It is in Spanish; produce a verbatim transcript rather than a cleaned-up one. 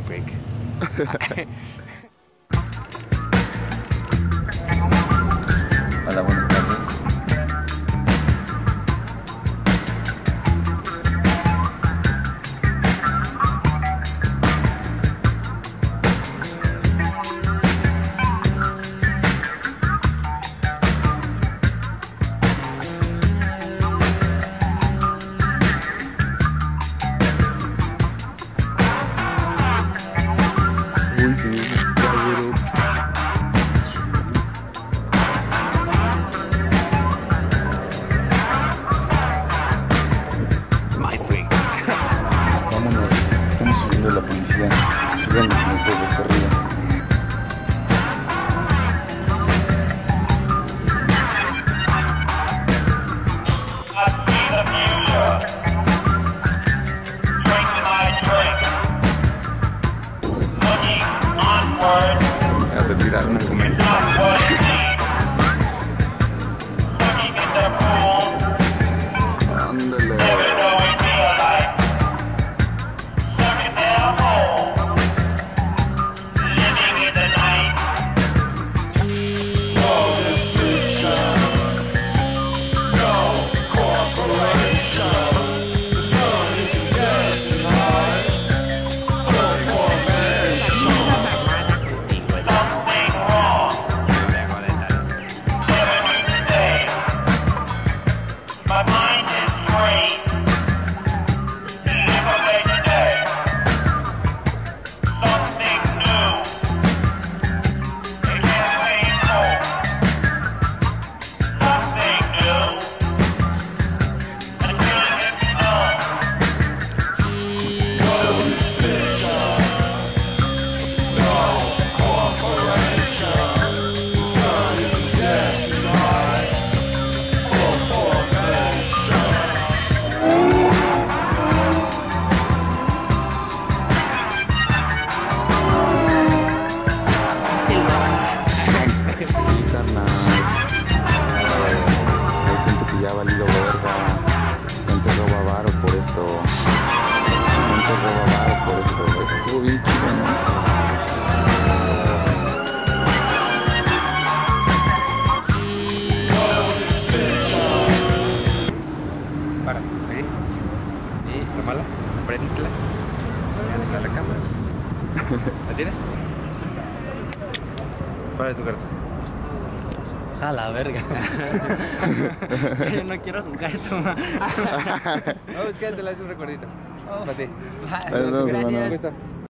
freak. Hola, buenas tardes. Uy, sí, ya lloré. My freak. Vámonos, estamos subiendo a la policía. Síganos en nuestro recorrido. A retirar un comentario. Ándale. My mind is great. Live away today. Something new. It can't wait for. Something new. Until it's done. No decision. No corporation. Sun is yes, right. Sí, carnal. Hay gente que ya ha valido verga. Gente roba varo por esto. Gente roba varo por esto. Estuvo bien chido, ¿no? Para, ¿eh? Y tómala, préndela. Hazla a la cámara. ¿La tienes? ¿Cuál es tu carta? A la verga. Yo no quiero jugar esto más. No, es que te la hice un recuerdito. Para ti. Ahí nos vemos, hermano. ¿Cómo está?